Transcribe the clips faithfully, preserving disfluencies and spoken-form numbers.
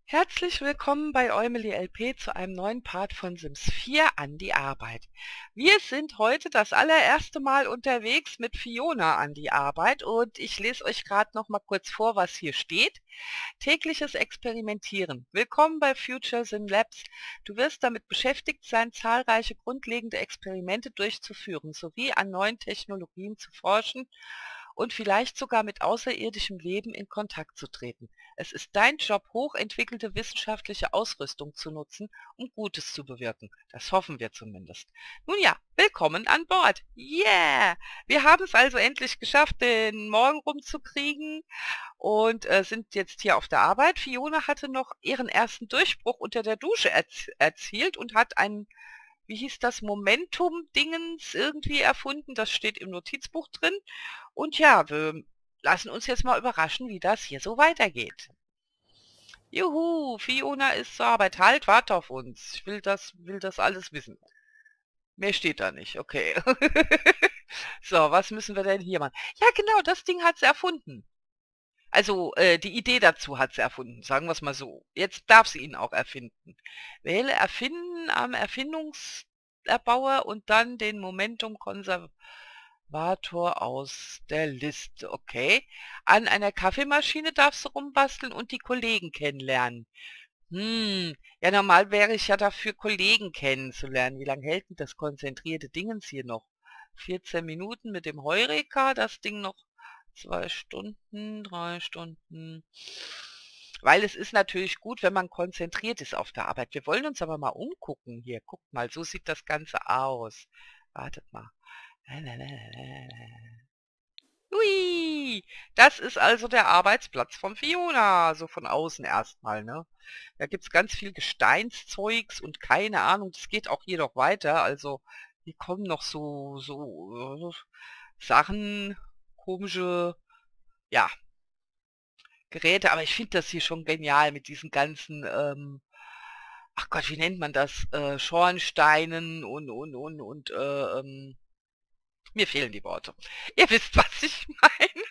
Herzlich willkommen bei Eumeli L P zu einem neuen Part von Sims vier an die Arbeit. Wir sind heute das allererste Mal unterwegs mit Fiona an die Arbeit und ich lese euch gerade noch mal kurz vor, was hier steht. Tägliches Experimentieren. Willkommen bei Future Sim Labs. Du wirst damit beschäftigt sein, zahlreiche grundlegende Experimente durchzuführen, sowie an neuen Technologien zu forschen und vielleicht sogar mit außerirdischem Leben in Kontakt zu treten. Es ist dein Job, hochentwickelte wissenschaftliche Ausrüstung zu nutzen, um Gutes zu bewirken. Das hoffen wir zumindest. Nun ja, willkommen an Bord. Yeah! Wir haben es also endlich geschafft, den Morgen rumzukriegen und äh, sind jetzt hier auf der Arbeit. Fiona hatte noch ihren ersten Durchbruch unter der Dusche erz erzielt und hat ein, wie hieß das, Momentum-Dingens irgendwie erfunden. Das steht im Notizbuch drin. Und ja, wir lassen uns jetzt mal überraschen, wie das hier so weitergeht. Juhu, Fiona ist zur Arbeit. Halt, warte auf uns. Ich will das, will das alles wissen. Mehr steht da nicht, okay. So, was müssen wir denn hier machen? Ja, genau, das Ding hat sie erfunden. Also, äh, die Idee dazu hat sie erfunden, sagen wir es mal so. Jetzt darf sie ihn auch erfinden. Wähle Erfinden am Erfindungserbauer und dann den Momentum-Konservator aus der Liste. Okay. An einer Kaffeemaschine darfst du rumbasteln und die Kollegen kennenlernen. Hm, ja, normal wäre ich ja dafür, Kollegen kennenzulernen. Wie lange hält denn das konzentrierte Dingens hier noch? vierzehn Minuten mit dem Heureka, das Ding noch zwei Stunden, drei Stunden. Weil es ist natürlich gut, wenn man konzentriert ist auf der Arbeit. Wir wollen uns aber mal umgucken hier. Guckt mal, so sieht das Ganze aus. Wartet mal. Hui, das ist also der Arbeitsplatz von Fiona, so von außen erstmal, ne? Da gibt's ganz viel Gesteinszeugs und keine Ahnung, das geht auch hier noch weiter. Also hier kommen noch so, so äh, Sachen, komische, ja, Geräte, aber ich finde das hier schon genial mit diesen ganzen, ähm, ach Gott, wie nennt man das? Äh, Schornsteinen und, und, und, und, äh, ähm, mir fehlen die Worte. Ihr wisst, was ich meine.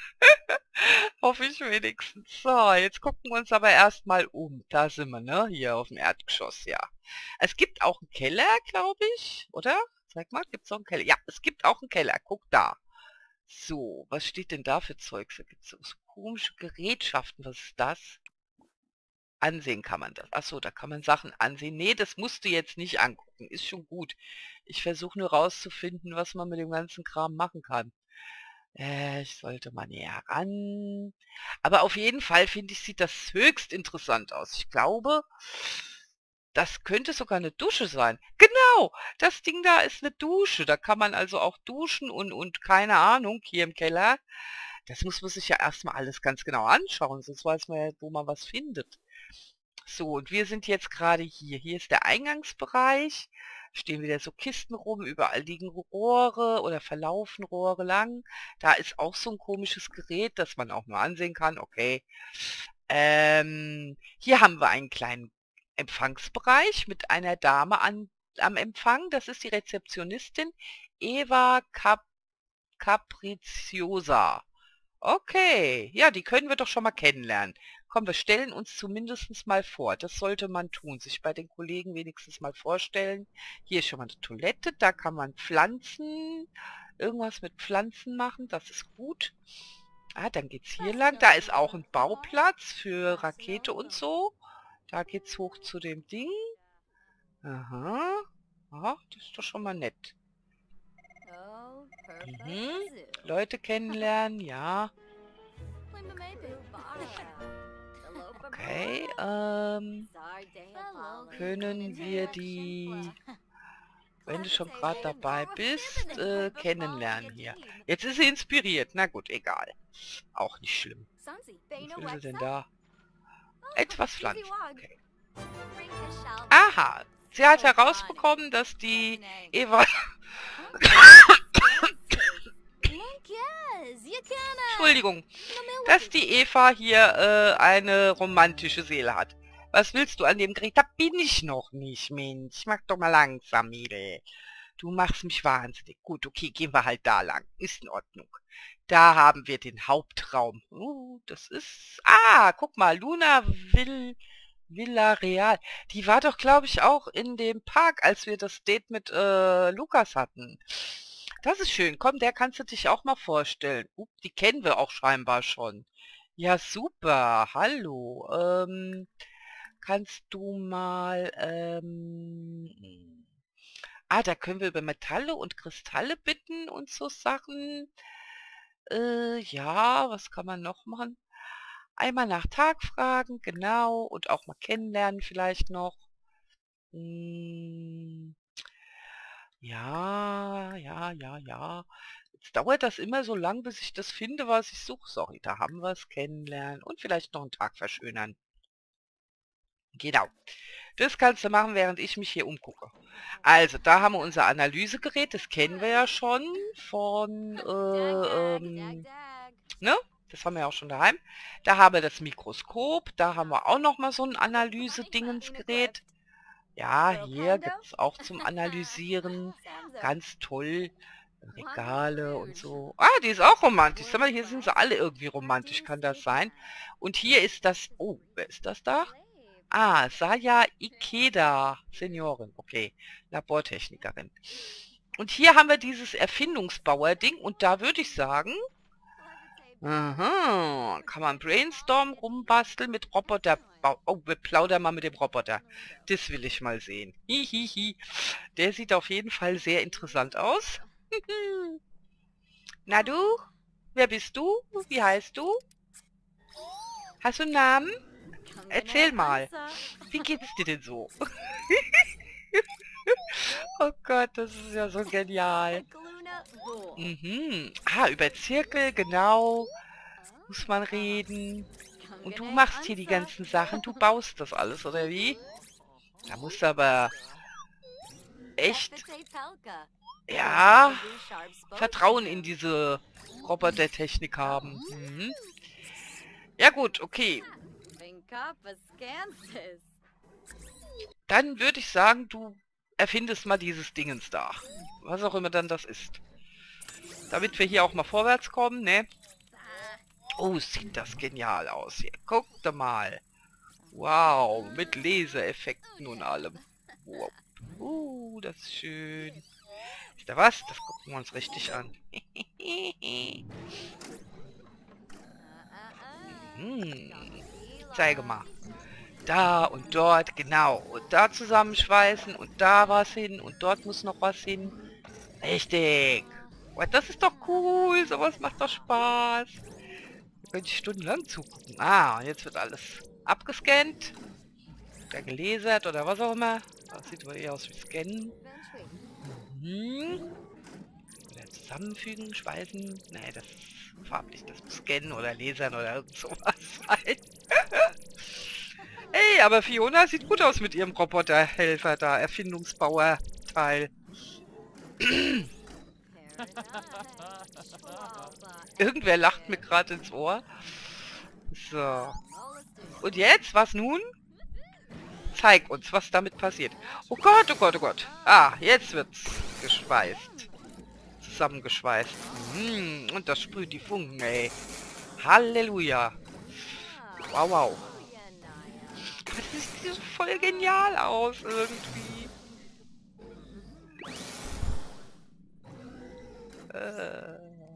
Hoffe ich wenigstens. So, jetzt gucken wir uns aber erstmal um. Da sind wir, ne? Hier auf dem Erdgeschoss, ja. Es gibt auch einen Keller, glaube ich, oder? Sag mal, gibt es auch einen Keller? Ja, es gibt auch einen Keller. Guck da. So, was steht denn da für Zeugs? Da gibt es so, so komische Gerätschaften. Was ist das? Ansehen kann man das. Ach so, da kann man Sachen ansehen. Nee, das musst du jetzt nicht angucken. Ist schon gut. Ich versuche nur rauszufinden, was man mit dem ganzen Kram machen kann. Äh, ich sollte mal näher ran. Aber auf jeden Fall, finde ich, sieht das höchst interessant aus. Ich glaube, das könnte sogar eine Dusche sein. Genau, das Ding da ist eine Dusche. Da kann man also auch duschen und, und keine Ahnung, hier im Keller. Das muss man sich ja erstmal alles ganz genau anschauen, sonst weiß man ja, wo man was findet. So, und wir sind jetzt gerade hier. Hier ist der Eingangsbereich. Stehen wieder so Kisten rum, überall liegen Rohre oder verlaufen Rohre lang. Da ist auch so ein komisches Gerät, das man auch nur ansehen kann. Okay. Ähm, hier haben wir einen kleinen Empfangsbereich mit einer Dame an, am Empfang. Das ist die Rezeptionistin Eva Cap Capriciosa. Okay, ja, die können wir doch schon mal kennenlernen. Komm, wir stellen uns zumindest mal vor. Das sollte man tun, sich bei den Kollegen wenigstens mal vorstellen. Hier ist schon mal eine Toilette, da kann man Pflanzen, irgendwas mit Pflanzen machen, das ist gut. Ah, dann geht's hier lang. Da ist auch ein Bauplatz für Rakete und so. Da geht's hoch zu dem Ding. Aha. Ach, das ist doch schon mal nett. Mhm. Leute kennenlernen, ja. Okay, ähm, können wir die, wenn du schon gerade dabei bist, äh, kennenlernen hier. Jetzt ist sie inspiriert. Na gut, egal. Auch nicht schlimm. Was will sie denn da? Etwas pflanzen. Okay. Aha, sie hat herausbekommen, dass die Eva... Entschuldigung, dass die Eva hier äh, eine romantische Seele hat. Was willst du an dem Gerät? Da bin ich noch nicht, Mensch. Mach doch mal langsam, Mädel. Du machst mich wahnsinnig. Gut, okay, gehen wir halt da lang. Ist in Ordnung. Da haben wir den Hauptraum. Uh, das ist... Ah, guck mal, Luna will Villa Real. Die war doch, glaube ich, auch in dem Park, als wir das Date mit äh, Lukas hatten. Das ist schön. Komm, der kannst du dich auch mal vorstellen. Up, die kennen wir auch scheinbar schon. Ja, super. Hallo. Ähm, kannst du mal... Ähm, ah, da können wir über Metalle und Kristalle bitten und so Sachen. Äh, ja, was kann man noch machen? Einmal nach Tag fragen, genau. Und auch mal kennenlernen vielleicht noch. Hm, ja, ja, ja, ja. Jetzt dauert das immer so lang, bis ich das finde, was ich suche. Sorry, da haben wir es. Kennenlernen und vielleicht noch einen Tag verschönern. Genau. Das kannst du machen, während ich mich hier umgucke. Also, da haben wir unser Analysegerät. Das kennen wir ja schon von, äh, ähm, ne? Das haben wir ja auch schon daheim. Da haben wir das Mikroskop. Da haben wir auch noch mal so ein Analyse-Dingensgerät. Ja, hier gibt es auch zum Analysieren. Ganz toll. Regale und so. Ah, die ist auch romantisch. Sag mal, hier sind sie alle irgendwie romantisch. Kann das sein? Und hier ist das... Oh, wer ist das da? Ah, Saya Ikeda, Seniorin. Okay, Labortechnikerin. Und hier haben wir dieses Erfindungsbauer-Ding. Und da würde ich sagen... Aha, kann man Brainstorm rumbasteln mit Roboter. Oh, wir plaudern mal mit dem Roboter. Das will ich mal sehen. Hihihi. Der sieht auf jeden Fall sehr interessant aus. Na du? Wer bist du? Wie heißt du? Hast du einen Namen? Erzähl mal. Wie geht's dir denn so? Oh Gott, das ist ja so genial. Mhm. Ah, über Zirkel, genau. Muss man reden. Und du machst hier die ganzen Sachen. Du baust das alles, oder wie? Da musst du aber echt, ja, Vertrauen in diese Robotertechnik haben. Mhm. Ja gut, okay. Dann würde ich sagen, du erfindest mal dieses Dingens da. Was auch immer dann das ist. Damit wir hier auch mal vorwärts kommen, ne? Oh, sieht das genial aus hier. Guck doch mal. Wow, mit Lasereffekten und allem. Wow. Uh, das ist schön. Ist da was? Das gucken wir uns richtig an. Hm. Zeige mal. Da und dort, genau. Und da zusammenschweißen und da was hin und dort muss noch was hin. Richtig. Oh, das ist doch cool. Sowas macht doch Spaß. Da könnte ich stundenlang zugucken. Ah, und jetzt wird alles abgescannt. Oder gelasert oder was auch immer. Das sieht aber eher aus wie Scannen. Mhm. Oder zusammenfügen, schweißen. Nee, das ist farblich. Das muss Scannen oder lasern oder irgend sowas sein. Ey, aber Fiona sieht gut aus mit ihrem Roboterhelfer da. Erfindungsbauer-Teil. Irgendwer lacht mir gerade ins Ohr. So. Und jetzt? Was nun? Zeig uns, was damit passiert. Oh Gott, oh Gott, oh Gott. Ah, jetzt wird's geschweißt. Zusammengeschweißt. Hm, und das sprüht die Funken, ey. Halleluja. Wow, wow. Das sieht voll genial aus, irgendwie. Äh.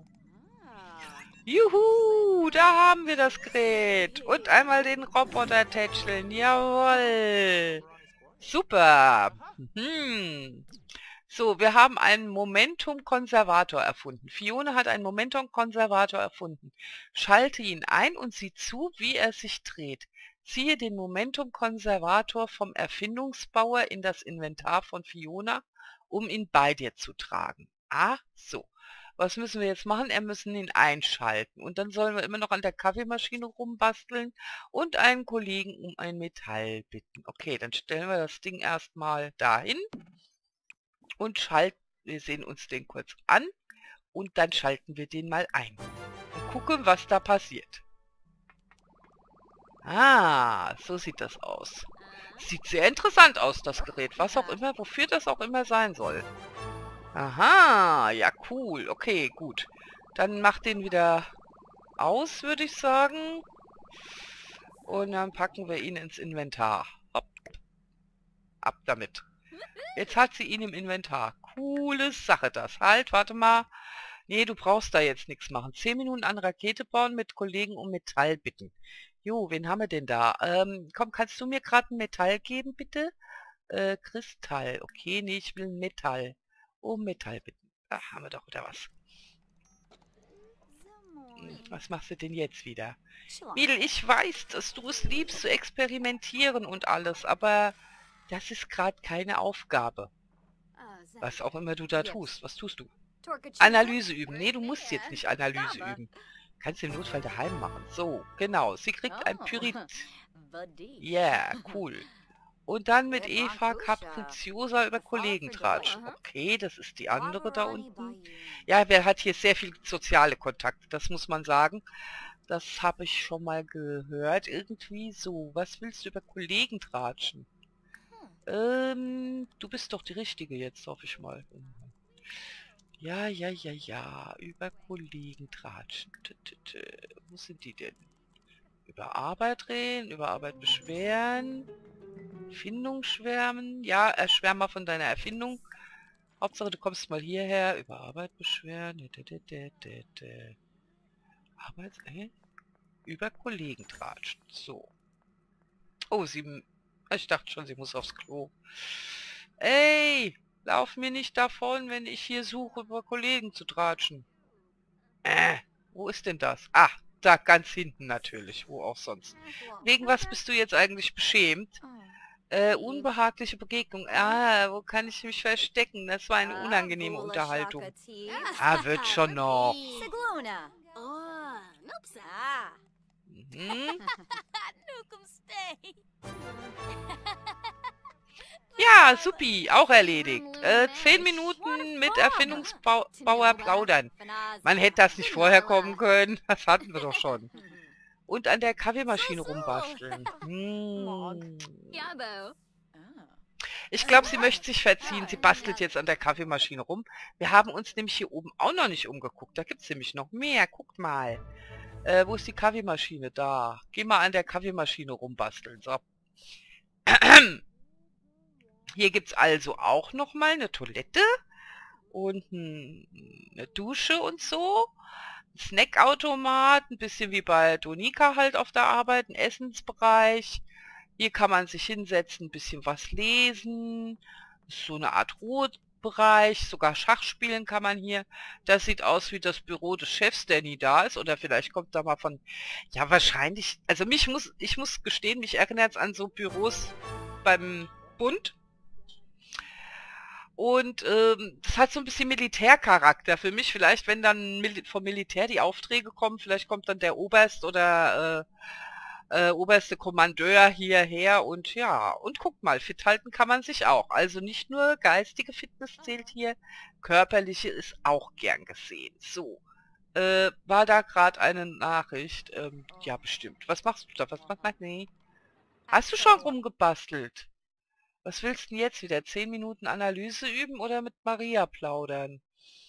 Juhu, da haben wir das Gerät. Und einmal den Roboter tätscheln. Jawohl. Super. Hm. So, wir haben einen Momentum-Konservator erfunden. Fiona hat einen Momentum-Konservator erfunden. Schalte ihn ein und sieh zu, wie er sich dreht. Ziehe den Momentum-Konservator vom Erfindungsbauer in das Inventar von Fiona, um ihn bei dir zu tragen. Ah, so. Was müssen wir jetzt machen? Wir müssen ihn einschalten. Und dann sollen wir immer noch an der Kaffeemaschine rumbasteln und einen Kollegen um ein Metall bitten. Okay, dann stellen wir das Ding erstmal dahin und schalten. Wir sehen uns den kurz an und dann schalten wir den mal ein. Und gucken, was da passiert. Ah, so sieht das aus. Sieht sehr interessant aus, das Gerät. Was auch immer, wofür das auch immer sein soll. Aha, ja cool. Okay, gut. Dann mach den wieder aus, würde ich sagen. Und dann packen wir ihn ins Inventar. Hopp. Ab damit. Jetzt hat sie ihn im Inventar. Coole Sache das. Halt, warte mal. Nee, du brauchst da jetzt nichts machen. Zehn Minuten an Rakete bauen, mit Kollegen um Metall bitten. Jo, wen haben wir denn da? Ähm, komm, kannst du mir gerade ein Metall geben, bitte? Äh, Kristall. Okay, nee, ich will ein Metall. Um Metall bitten. Da haben wir doch wieder was. Hm, was machst du denn jetzt wieder? Mädel, ich weiß, dass du es liebst zu experimentieren und alles, aber das ist gerade keine Aufgabe. Was auch immer du da tust. Was tust du? Analyse üben. Nee, du musst jetzt nicht Analyse üben. Kannst du im Notfall daheim machen. So, genau. Sie kriegt ein Pyrit. Ja, yeah, cool. Und dann mit Eva Capriciosa über Kollegen tratschen. Okay, das ist die andere da unten. Ja, wer hat hier sehr viel soziale Kontakte, das muss man sagen. Das habe ich schon mal gehört. Irgendwie so. Was willst du über Kollegen tratschen? Ähm, du bist doch die Richtige jetzt, hoffe ich mal. Ja, ja, ja, ja. Über Kollegen tratschen. T -t -t. Wo sind die denn? Über Arbeit reden, über Arbeit beschweren. Erfindung schwärmen. Ja, äh, schwärm mal von deiner Erfindung. Hauptsache, du kommst mal hierher. Über Arbeit beschweren. T -t -t -t -t. Arbeit, äh? Über Kollegen tratschen. So. Oh, sie... Ich dachte schon, sie muss aufs Klo. Ey, lauf mir nicht davon, wenn ich hier suche, über Kollegen zu tratschen. Äh, wo ist denn das? Ah, da ganz hinten natürlich. Wo auch sonst. Wegen was bist du jetzt eigentlich beschämt? Äh, unbehagliche Begegnung. Ah, wo kann ich mich verstecken? Das war eine unangenehme Unterhaltung. Ah, wird schon noch. Mhm. Ja, supi, auch erledigt. Äh, zehn Minuten mit Erfindungsbauer plaudern. Man hätte das nicht vorher kommen können. Das hatten wir doch schon. Und an der Kaffeemaschine rumbasteln. Hm. Ich glaube, sie möchte sich verziehen. Sie bastelt jetzt an der Kaffeemaschine rum. Wir haben uns nämlich hier oben auch noch nicht umgeguckt. Da gibt es nämlich noch mehr. Guckt mal. Äh, wo ist die Kaffeemaschine? Da. Geh mal an der Kaffeemaschine rumbasteln. So. Hier gibt es also auch noch mal eine Toilette und eine Dusche und so. Ein Snackautomat, ein bisschen wie bei Donika halt auf der Arbeit, ein Essensbereich. Hier kann man sich hinsetzen, ein bisschen was lesen. So eine Art Ruhebereich, sogar Schach spielen kann man hier. Das sieht aus wie das Büro des Chefs, der nie da ist. Oder vielleicht kommt da mal von... Ja, wahrscheinlich... Also mich muss, ich muss gestehen, mich erinnert es an so Büros beim Bund. Und ähm, das hat so ein bisschen Militärcharakter für mich. Vielleicht, wenn dann Mil vom Militär die Aufträge kommen, vielleicht kommt dann der Oberst oder äh, äh, oberste Kommandeur hierher und ja, und guck mal, fit halten kann man sich auch. Also nicht nur geistige Fitness zählt hier, körperliche ist auch gern gesehen. So, äh, war da gerade eine Nachricht? Ähm, ja, bestimmt. Was machst du da? Was machst du? Nee. Hast du schon rumgebastelt? Was willst du denn jetzt wieder? Zehn Minuten Analyse üben oder mit Maria plaudern?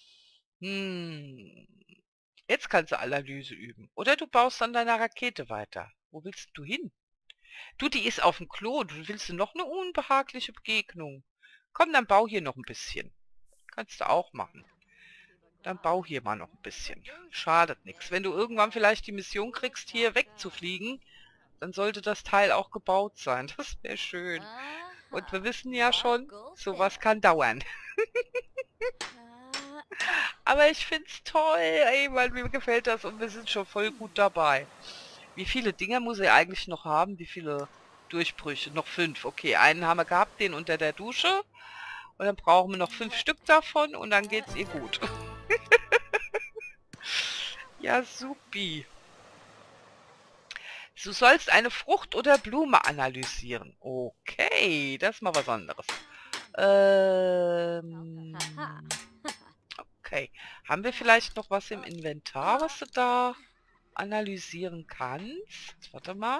Hm. Jetzt kannst du Analyse üben. Oder du baust an deiner Rakete weiter. Wo willst du hin? Du, die ist auf dem Klo. Du willst du noch eine unbehagliche Begegnung? Komm, dann bau hier noch ein bisschen. Kannst du auch machen. Dann bau hier mal noch ein bisschen. Schadet nichts. Wenn du irgendwann vielleicht die Mission kriegst, hier wegzufliegen, dann sollte das Teil auch gebaut sein. Das wäre schön. Und wir wissen ja schon, sowas kann dauern. Aber ich find's toll, ey, weil mir gefällt das und wir sind schon voll gut dabei. Wie viele Dinger muss er eigentlich noch haben? Wie viele Durchbrüche? Noch fünf. Okay, einen haben wir gehabt, den unter der Dusche. Und dann brauchen wir noch fünf Stück davon und dann geht's ihr gut. Ja, supi. Du sollst eine Frucht oder Blume analysieren. Okay, das ist mal was anderes. Ähm, okay. Haben wir vielleicht noch was im Inventar, was du da analysieren kannst? Warte mal.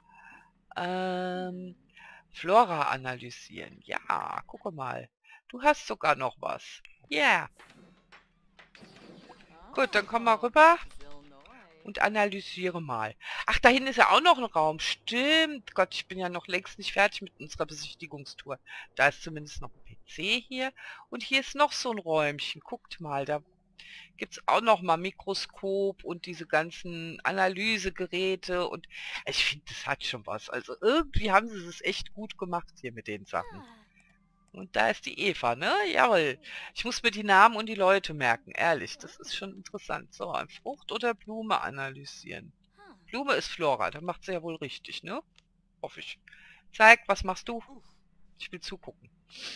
Ähm, Flora analysieren. Ja, gucke mal. Du hast sogar noch was. Ja. Yeah. Gut, dann komm mal rüber. und analysiere mal. Ach, da hinten ist ja auch noch ein Raum. Stimmt. Gott, ich bin ja noch längst nicht fertig mit unserer Besichtigungstour. Da ist zumindest noch ein P C hier. Und hier ist noch so ein Räumchen. Guckt mal, da gibt es auch noch mal Mikroskop und diese ganzen Analysegeräte. Und ich finde, das hat schon was. Also irgendwie haben sie es echt gut gemacht hier mit den Sachen. Und da ist die Eva, ne? Jawohl. Ich muss mir die Namen und die Leute merken, ehrlich. Das ist schon interessant. So, ein Frucht oder Blume analysieren. Blume ist Flora, dann macht sie ja wohl richtig, ne? Hoffe ich. Zeig, was machst du? Ich will zugucken.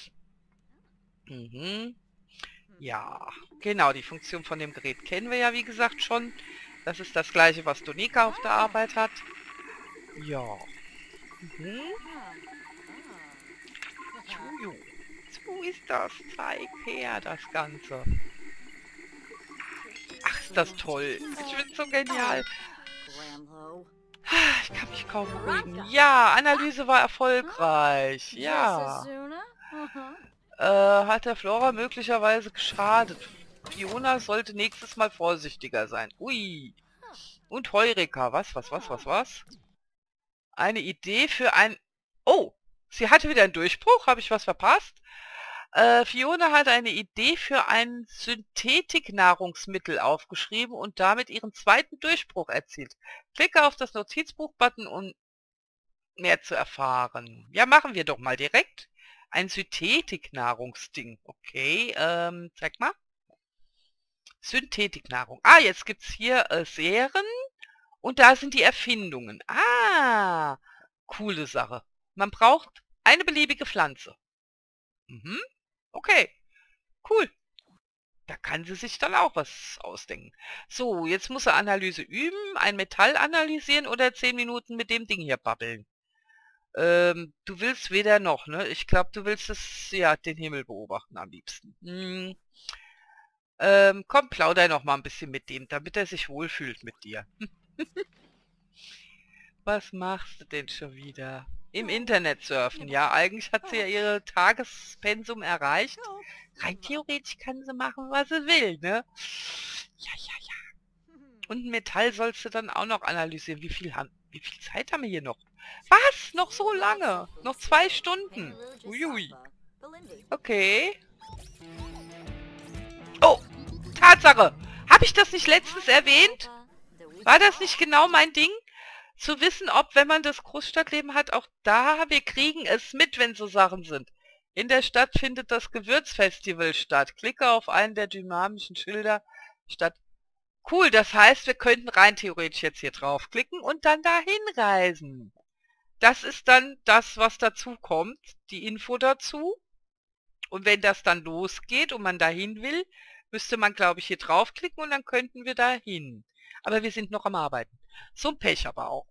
Mhm. Ja, genau, die Funktion von dem Gerät kennen wir ja, wie gesagt, schon. Das ist das gleiche, was Donika auf der Arbeit hat. Ja. Mhm. Juju. So ist das. Zeig her, das Ganze. Ach, ist das toll. Ich bin so genial. Ich kann mich kaum beruhigen. Ja, Analyse war erfolgreich. Ja. Äh, hat der Flora möglicherweise geschadet. Fiona sollte nächstes Mal vorsichtiger sein. Ui. Und Heureka. Was, was, was, was, was? Eine Idee für ein... Oh, sie hatte wieder einen Durchbruch. Habe ich was verpasst? Äh, Fiona hat eine Idee für ein Synthetik-Nahrungsmittel aufgeschrieben und damit ihren zweiten Durchbruch erzielt. Klicke auf das Notizbuch-Button, um mehr zu erfahren. Ja, machen wir doch mal direkt. Ein Synthetik-Nahrungsding. Okay, ähm, zeig mal. Synthetiknahrung. Ah, jetzt gibt's hier äh, Serien und da sind die Erfindungen. Ah, coole Sache. Man braucht eine beliebige Pflanze. Mhm, okay, cool. Da kann sie sich dann auch was ausdenken. So, jetzt muss er Analyse üben, ein Metall analysieren oder zehn Minuten mit dem Ding hier babbeln. Ähm, du willst weder noch, ne? Ich glaube, du willst das, ja, den Himmel beobachten am liebsten. Hm. Ähm, komm, plauder noch mal ein bisschen mit dem, damit er sich wohlfühlt mit dir. Was machst du denn schon wieder? Im Internet surfen, ja. Eigentlich hat sie ja ihre Tagespensum erreicht. Rein theoretisch kann sie machen, was sie will, ne? Ja, ja, ja. Und ein Metall sollst du dann auch noch analysieren. Wie viel, haben, wie viel Zeit haben wir hier noch? Was? Noch so lange? Noch zwei Stunden? Uiui. Okay. Oh, Tatsache. Habe ich das nicht letztens erwähnt? War das nicht genau mein Ding? Zu wissen, ob, wenn man das Großstadtleben hat, auch da, wir kriegen es mit, wenn so Sachen sind. In der Stadt findet das Gewürzfestival statt. Klicke auf einen der dynamischen Schilder statt. Cool, das heißt, wir könnten rein theoretisch jetzt hier draufklicken und dann dahin reisen. Das ist dann das, was dazu kommt, die Info dazu. Und wenn das dann losgeht und man dahin will, müsste man, glaube ich, hier draufklicken und dann könnten wir dahin. Aber wir sind noch am Arbeiten. So ein Pech aber auch.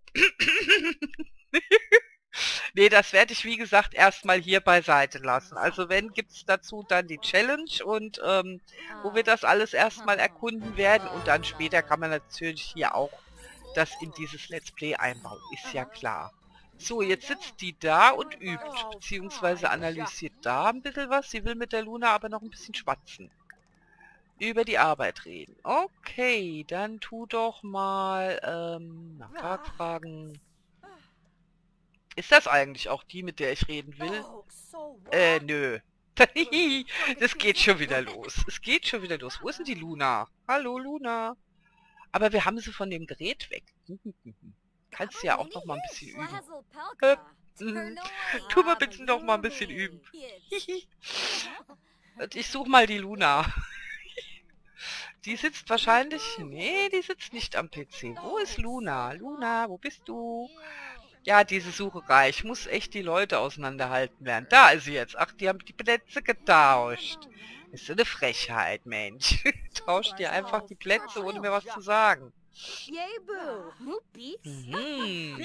Nee, das werde ich, wie gesagt, erstmal hier beiseite lassen. Also wenn, gibt es dazu dann die Challenge und ähm, wo wir das alles erstmal erkunden werden. Und dann später kann man natürlich hier auch das in dieses Let's Play einbauen. Ist ja klar. So, jetzt sitzt die da und übt, beziehungsweise analysiert da ein bisschen was. Sie will mit der Luna aber noch ein bisschen schwatzen. Über die Arbeit reden. Okay, dann tu doch mal ähm, Nachfragen. Ist das eigentlich auch die, mit der ich reden will? Äh, nö. Das geht schon wieder los. Es geht schon wieder los. Wo ist denn die Luna? Hallo, Luna. Aber wir haben sie von dem Gerät weg. Kannst ja auch noch mal ein bisschen üben. Äh, mm, tu mal bitte noch mal ein bisschen üben. Ich suche mal die Luna. Die sitzt wahrscheinlich... Nee, die sitzt nicht am P C. Wo ist Luna? Luna, wo bist du? Ja, diese Sucherei. Ich muss echt die Leute auseinanderhalten werden. Da ist sie jetzt. Ach, die haben die Plätze getauscht. Ist so eine Frechheit, Mensch. Tauscht dir einfach die Plätze, ohne mir was zu sagen. Mhm.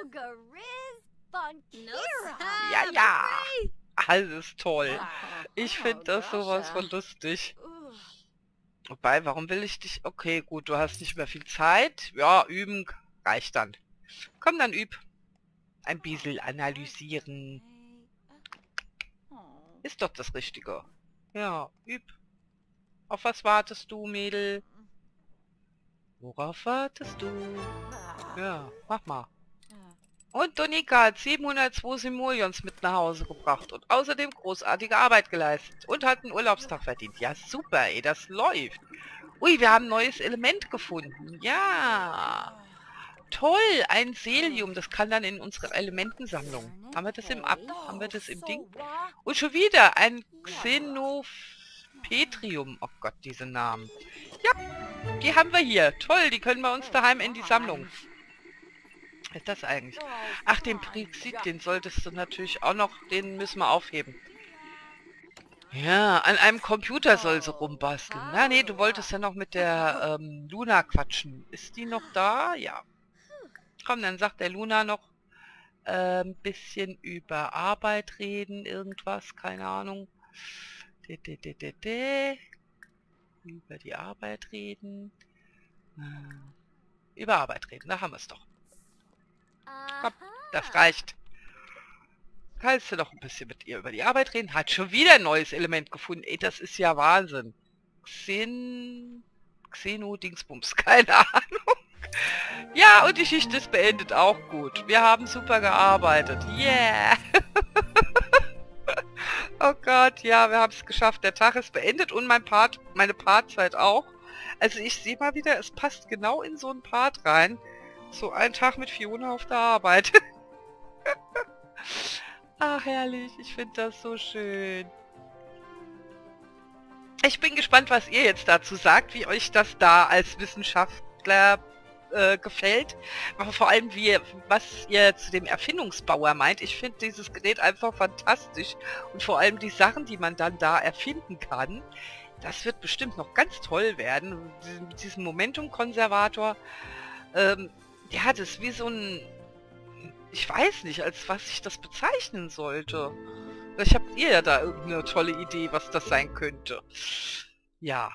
Ja, ja. Alles toll. Ich finde das sowas von lustig. Wobei, warum will ich dich... Okay, gut, du hast nicht mehr viel Zeit. Ja, üben reicht dann. Komm, dann üb. Ein bisschen analysieren. Ist doch das Richtige. Ja, üb. Auf was wartest du, Mädel? Worauf wartest du? Ja, mach mal. Und Donika hat siebenhundertzwei Simoleons mit nach Hause gebracht und außerdem großartige Arbeit geleistet und hat einen Urlaubstag verdient. Ja, super, ey, das läuft. Ui, wir haben ein neues Element gefunden. Ja, toll, ein Selium. Das kann dann in unsere Elementensammlung. Haben wir das im Ab? Haben wir das im Ding? Und schon wieder ein Xenopetrium. Oh Gott, diese Namen. Ja, die haben wir hier. Toll, die können wir uns daheim in die Sammlung. Was ist das eigentlich? Ach, den Prixit, den solltest du natürlich auch noch, den müssen wir aufheben. Ja, an einem Computer soll sie rumbasteln. Na, nee, du wolltest ja noch mit der ähm, Luna quatschen. Ist die noch da? Ja. Komm, dann sagt der Luna noch ein ähm, bisschen über Arbeit reden, irgendwas, keine Ahnung. De, de, de, de, de. Über die Arbeit reden. Hm. Über Arbeit reden, da haben wir es doch. Komm, das reicht. Kannst du doch ein bisschen mit ihr über die Arbeit reden? Hat schon wieder ein neues Element gefunden. Ey, das ist ja Wahnsinn. Xen... Xeno-Dingsbums, keine Ahnung. Ja, und die Schicht ist beendet, auch gut. Wir haben super gearbeitet. Yeah! Oh Gott, ja, wir haben es geschafft. Der Tag ist beendet und mein Part, meine Partzeit auch. Also ich sehe mal wieder, es passt genau in so einen Part rein. So ein Tag mit Fiona auf der Arbeit. Ach, herrlich. Ich finde das so schön. Ich bin gespannt, was ihr jetzt dazu sagt, wie euch das da als Wissenschaftler äh, gefällt. Aber vor allem, wie, was ihr zu dem Erfindungsbauer meint. Ich finde dieses Gerät einfach fantastisch. Und vor allem die Sachen, die man dann da erfinden kann. Das wird bestimmt noch ganz toll werden. Mit diesem Momentum-Konservator. Ähm, ja, das ist wie so ein... Ich weiß nicht, als was ich das bezeichnen sollte. Vielleicht habt ihr ja da irgendeine tolle Idee, was das sein könnte. Ja.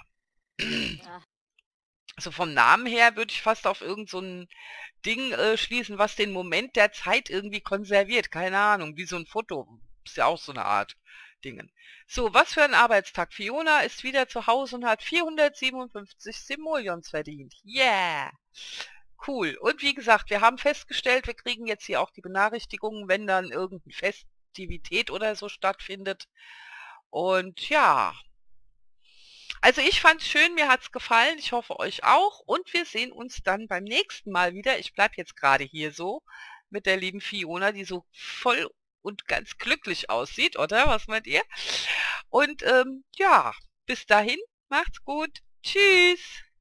Also vom Namen her würde ich fast auf irgend so ein Ding äh, schließen, was den Moment der Zeit irgendwie konserviert. Keine Ahnung, wie so ein Foto. Ist ja auch so eine Art Dingen. So, was für ein Arbeitstag. Fiona ist wieder zu Hause und hat vierhundertsiebenundfünfzig Simoleons verdient. Yeah! Cool. Und wie gesagt, wir haben festgestellt, wir kriegen jetzt hier auch die Benachrichtigungen, wenn dann irgendeine Festivität oder so stattfindet. Und ja, also ich fand es schön, mir hat es gefallen, ich hoffe euch auch. Und wir sehen uns dann beim nächsten Mal wieder. Ich bleibe jetzt gerade hier so mit der lieben Fiona, die so voll und ganz glücklich aussieht, oder? Was meint ihr? Und ähm, ja, bis dahin, macht's gut. Tschüss.